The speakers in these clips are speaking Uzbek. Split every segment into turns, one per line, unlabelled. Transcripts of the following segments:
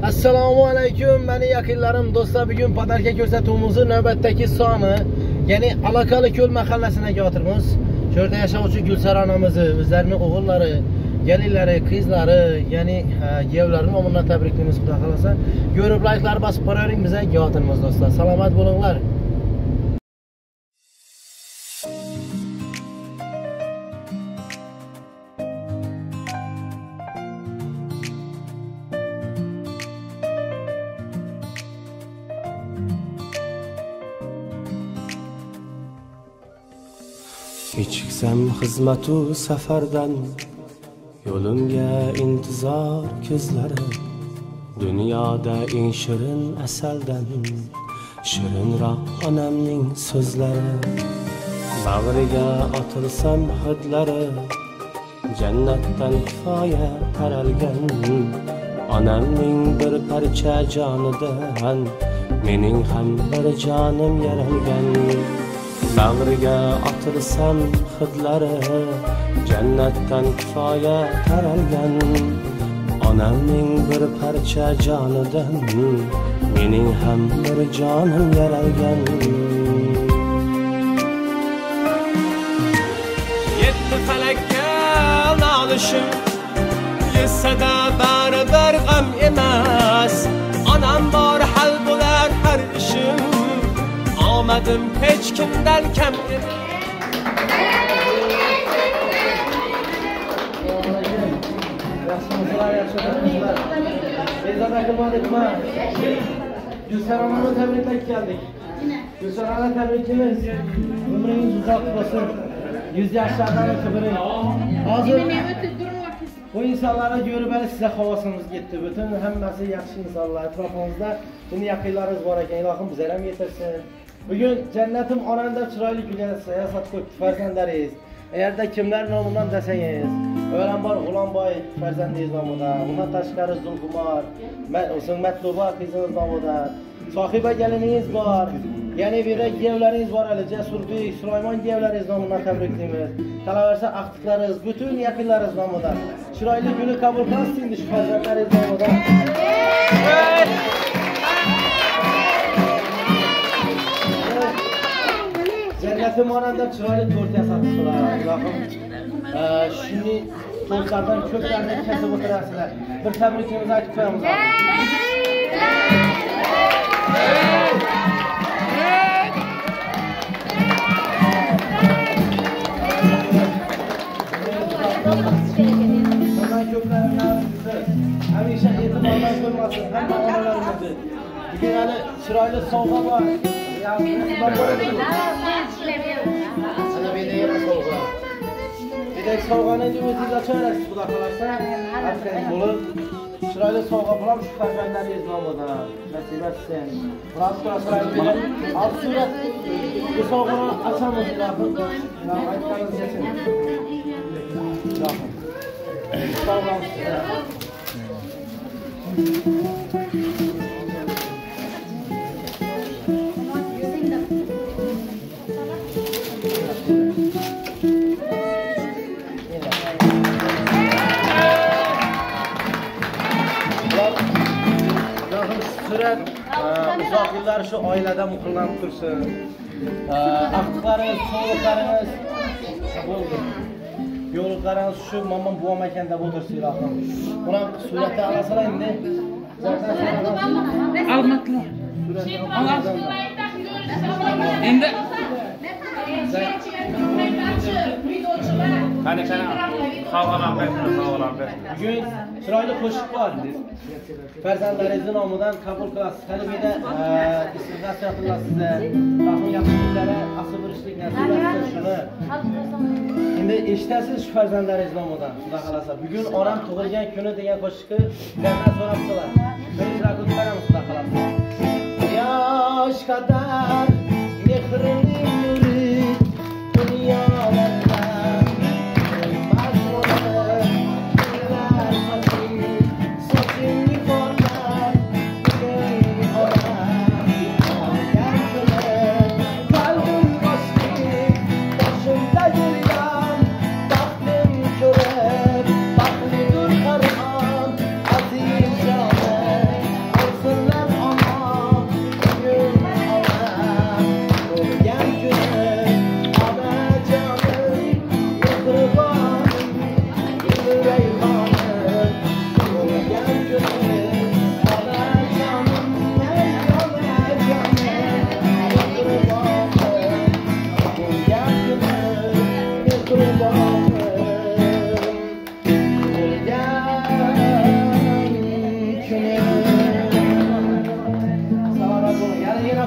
Assalomu alaykum, meni yaqinlarim, do'stlar, bugun podarka ko'rsatuvimizning navbatdagi soni, ya'ni Alaqali ko'l mahallasiga o'tirmiz. Shu yerda yashovchi Gulsara onamizni, o'zlarining o'g'illari, gelinlari, qizlari, ya'ni yevlarini nomidan tabriklaymiz, xudo xolasa. Ko'rib layklar bosib qo'ying, bizga o'tirmiz do'stlar. Salomat bo'linglar.
Kechiksam xizmatu safardan, yo'limga intizor ko'zlari, dunyoda eng shirin asaldan shirinroq onamning so'zlari. Bag'riga otilsam hidlari, jannatdan kifoya taralgan, onamning bir parcha jonidan mening ham bir jonim yaralgan. Bag'riga otilsam hidlari, jannatdan kifoya taralgan, onamning bir parcha jonidan mening ham bir jonim yaralgan. Yetti falakka nolishim, yetsada baribir g'am emas, onam bor hal bo'lar har ishim, omadim hech kimdan kam emas.
Gülsara Hanım'ı tebrikler geldik. Gülsara Hanım'ı tebrikimiz. Ömrünüz uzak olsun. 100 yaşlardan kıvırın. Hazır. Bu insanlara görüp size havasımız gitti. Bütün hemmesi yaxşı insanlar. Etrafımızda bunu yakınlarınız var ekan. İlahım bize hem yetirsin. Bugün cennetim onanda çıraylı güzel siyasat koyup farzandlarıyız. Eğer de kimler nomidan deseniz, öğren var Ulan Bay farzandiyiz namıda, bundan taşkarız Zulkumar, Metluba kızınız namıda, sahibe gelininiz var, yeni bir de gevleriniz var, Ali Cesur Bey, Süleyman gevleriniz namından tebrikliyimiz. Kalaverse aktıklarız, bütün yakınlarız namıda. Çıraylı günü kabul kılsın şu farzandlarıyız namıda. Cennetim onanda çıraylı tortaya satıştılar. Şimdi tortlardan köklerini kesip oturasılar. Bir tebrikimizi açıp koyalım. Ondan köklerinden hemşe yetim olmaz koymasın. Hem analarımızı. Bugün yani çıraylı soğuğa var. Bir de soğuğanın cümletiyle çöğresiz bu da kalırsa artık bulur. Şurayla soğuğa bulam şu farzandları izlamada. Nasip etsin. Burası burası bilir. Alt suret bu soğuğunu açamız ilahım. İlahım ayıtlarınız yesin. İlahım. Soğuğum size. Uzak yıllar şu aileden mutluluklanıp dursun. Aktıklarınız, soğuklarınız oldu. Yolluklarınız şu mamam buvam ekende buldursun ilahım. Buna sureti alasana indi.
Almatlı. Indi.
Hadi sana havalan ver.
Bugün çıraylı koşuk var. Farzandlarınızın namıdan kabul kılasın. Hani bir de istifas yapırlar size. Bakın yaptıkları asıl bir işlik nasip etsin şunu. Şimdi iştəsiz şu farzandlarınızın namıdan. Suda kalasa. Bugün oram tuğulgen günü diyen koşuku benden soraptılar. Ben icra kutlarım suda kalasa. Yaş kadar mehrini mürit dünyalarında. Aziz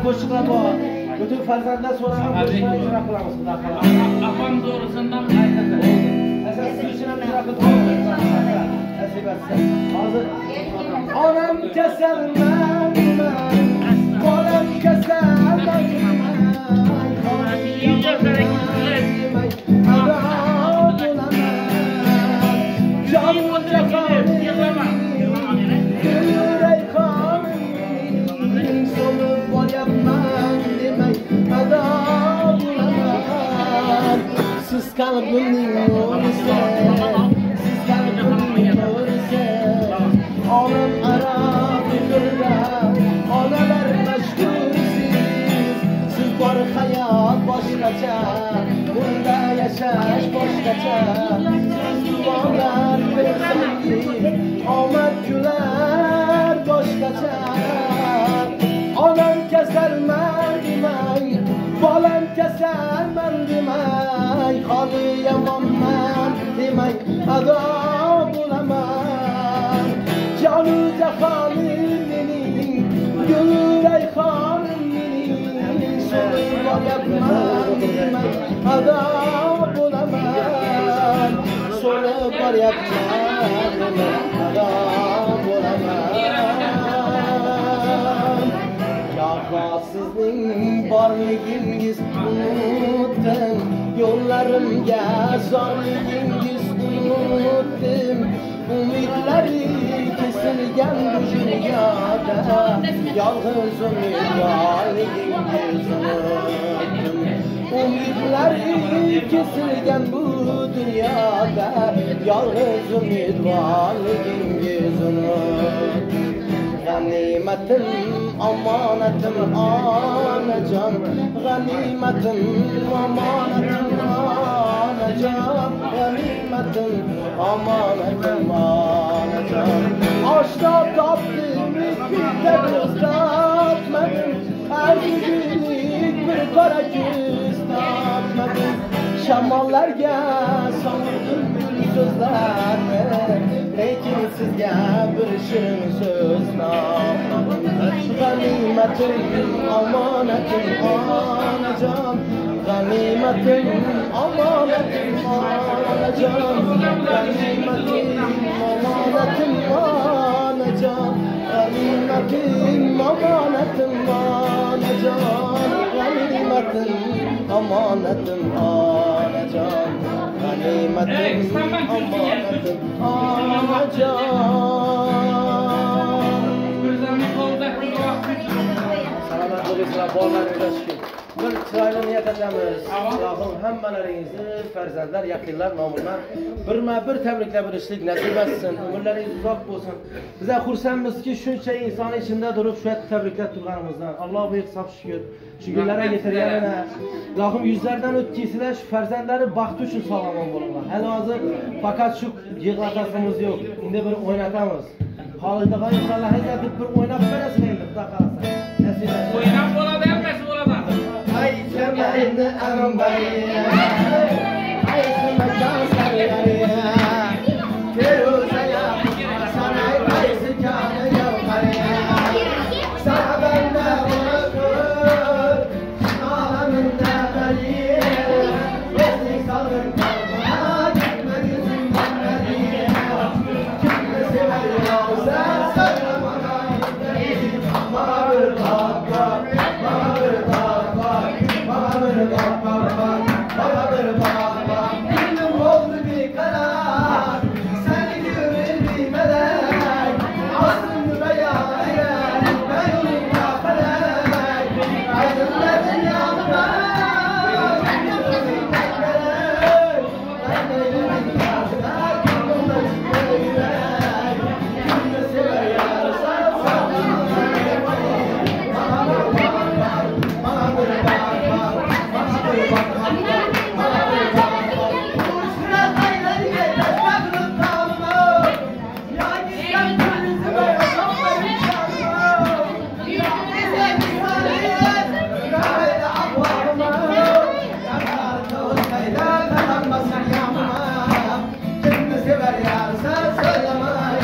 qo'shiqlar bor. Bütün farzandlar so'ragan qo'shiqlarni ijro qilamiz, xudo xohlasa.
Afam doğrusundan
Asas siz uchun ham ijro qilib nasib etsin. Hozir onam kasalman, bolam kasalman. Siz kalbimning nurisi, siz kalbimning nurisi. Onam arab yurda, onalar mashhursiz. Siz bor hayot boshqacha, bunda yashash boshqacha. Siz duolar bersangiz, omad kular boshqacha. Onam kasalman demay, bolam kasalman demay, holi yomonman demay, ado bo'laman. Jonu jahonim mening, gulray xonim mening, so'lib boryapman demay, ado bo'laman. So'lib boryapman demay, ado bo'laman. Sizning borligingiz unutdim, yo'llarimga zorligingiz unutdim. Umidlari kesilgan bu dunyoda, yolg'iz umid borligingiz unutdim. Umidlari kesilgan bu dunyoda, yolg'iz umid borligingiz unutdim. Ganimetim, amanetim, anacan. Ganimetim, amanetim, anacan. Ganimetim, amanetim, anacan. Aşta tapdım, ikide ıslatmadım. Ergilik bir kara göz tapmadım. Şamallarga savurdum gül sözlerni, lekin sizga bir shirin so'z topmadim. Ganimetim, amanetim, onajon. Ganimetim, amanetim, onajon. Ganimetim, amanetim, onajon. Ganimetim, amanetim, onajon. Ganimetim, amanetim, onajon. Ganimetim, amanetim, onajon. Selamat bo'linglar, bolalarga shukr. Bir chiroyli niyat etamiz. Allohim hammalaringizni farzandlar, yaqinlar nomidan birma-bir tabriklab berishlik nasib etsin. Umrlaringiz uzoq bo'lsin. Bizlar xursandmizki, shuncha inson ichida turib shu yerda tabriklab turganimizdan. Allohga hisob shukr. Shu kunlarga yetirganina. Allohim yuzlardan o'tkaysizlar, shu farzandlari baxti uchun sog'lom bo'linglar. Hali hozir faqat shu yig'latasimiz yo'q. Endi bir o'ynatamiz. Xolidaga insonlar deb bir o'ynab berasizlar endi, xudo xolasa. Nasib etsin.
O'ynab bo'ladi, emas bo'ladi.
Ay semayni ambariya, ay semadan sariyariya, keruzaya, sanay ay sikana yavkariya, sahabanda unutur, şahamında bariye, beslik salgın kalma, gitme yüzünden bariye, kimde sever yavsa, sarılmana gitmeyi, mağır baba, mağır baba. Benim oldu bir karar, seni görür bir melek, aslında yâren, ben yolunda felek, aydınların yanına, ben yolunda felek, ben eylemin yanına, yolunda çıkıyor yürek, kimde sever yarsan,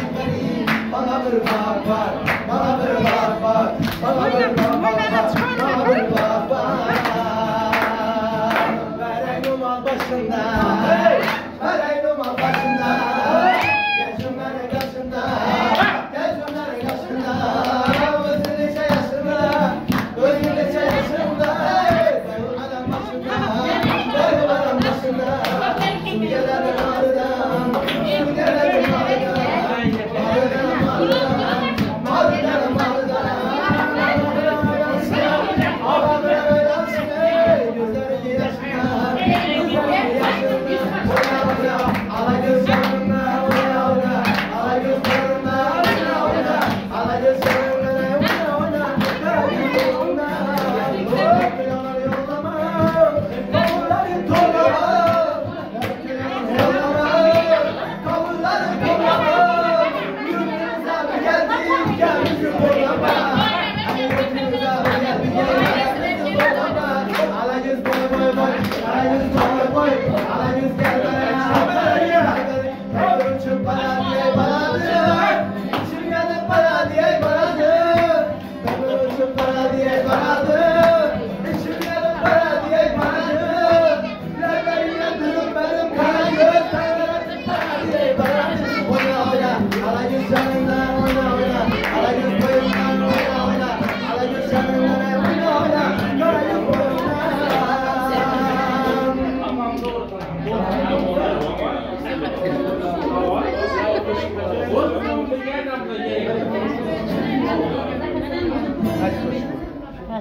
bana bir bak, bana bir bak, bana bir bak.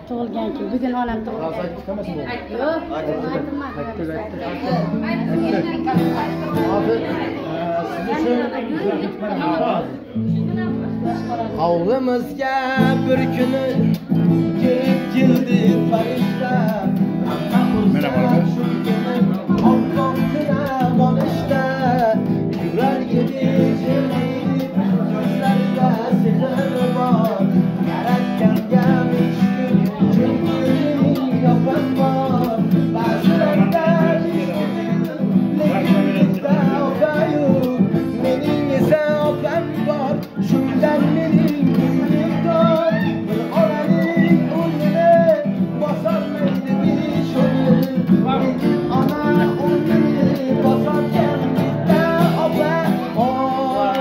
tug'ilgan kun. Bugun onam tug'ilgan.
Hozir chiqamasın bu.
Yo'q, aytmayman.
Hozir Hovlimizga bir kuni kelib keldi farishta. Merhaba. Oqmoqda bolishda yurar edi jilib ko'zlarida sehr bor. Yaratganga mishkil chunki yopam bor. Ba'zilarda lekin opayu mening esa opam bor. Shundan mening ko'nglim dor. Bir onaning o'rnini bosolmaydi besh o'g'il. Ona o'rnini bosolgan bitta opa bor.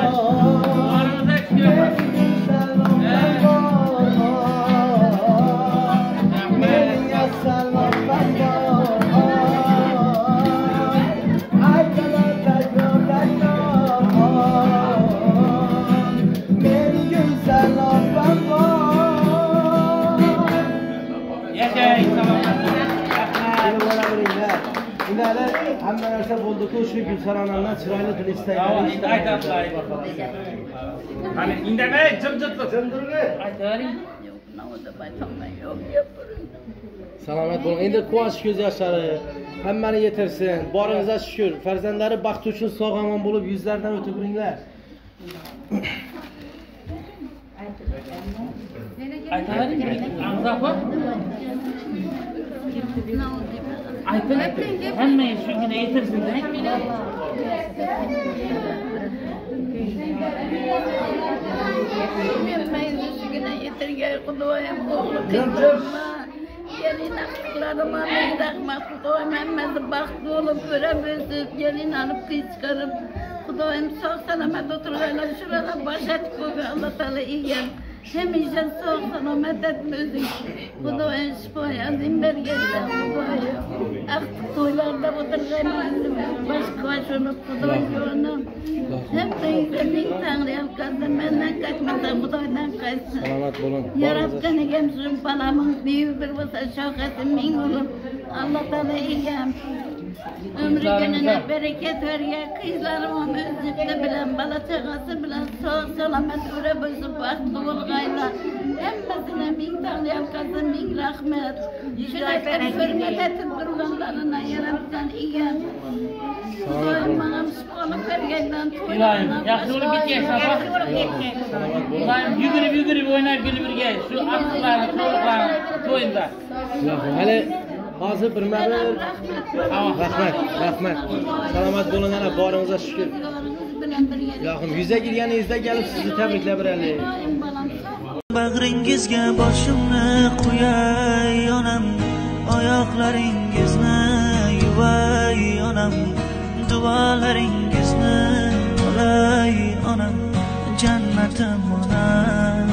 Mening asal opam bor. Aytaman takror. Mening go'zal opam bor.
Yashang, salomat.
Bunlar hamma narsa bo'ldi-ku, shu Gulsar onamdan chiroyli til
Tamam,
istayman.
endi aytamiz bakalım. Hani indamay, jim-jitlik. Aytaring.
Salomat bo'ling. Endi quvonch ko'z yoshlari hammani yetirsin. Boringizga shukr. Farzandlari baxt uchun sog'-omon bo'lib yuzlaridan o'tib yuringlar.
Aytaring. Angzaqo. Ayting. Hamma shugina yetirsin.
Men mayli yetirgay Xudoyim o'g'lim. Gelin aklarıma rahmat Xudoyim hammasi baxt bo'lib ko'ramiz. Gelin olib chiqarib Xudoyim sog' salomat o'tirganlar shurada boshlatib qo'ygan Alloh taolo egan. Hamisha sog' salomat etsin. Xudoyim shifo azim berganlar Xudoyim. Aqtiq to'ylarda o'tirgan boshqa shuni Xudoyim. Hepinizga ming tangri alqasim mendan qaytmasam Xudoydan qaytsin.
Salomat bo'ling.
Yaratganigam shu balaming buyuk bir bo'lsa shoqatim ming bo'lib Alloh taolo egam. Ömrüne bereket vergen kızlarım özlükte bilen bala çağası bilen sağ selamet öre bozuk baktı olgayla hemmesine min tanrıyam kızım min rahmet şunaklar hürmet etip durganlarına yarattan igen Allah'ım bana şifalık vergenden
İlahim, yaxshi bo'lib ketgan sabah. İlahim, yugurib o'ynab kulib yurgan shu aqllarni, to'liqlarni to'yinda.
Hali hozir birma-bir rahmat. Salomat bo'ling, ana boringizga shukr. Ilohim, yuza kelganingizda kelib sizni tabriklab beraylik.
Bag'ringizga boshimni qo'yay onam, oyoqlaringizni yuvay onam, duolaringizni olay onam, jannatim onam.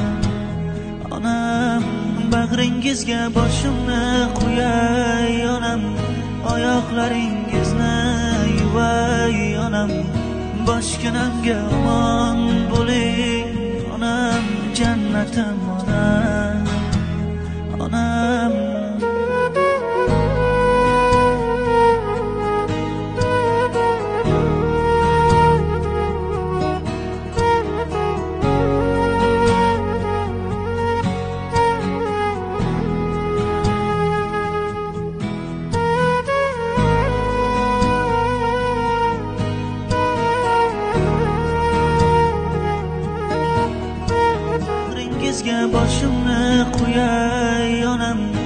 Onam, bag'ringizga boshimni qo'yay onam, oyoqlaringizni yuvay onam, boshginamga omon bo'ling onam, jannatim onam, onam. Boshimni qo'yay onam,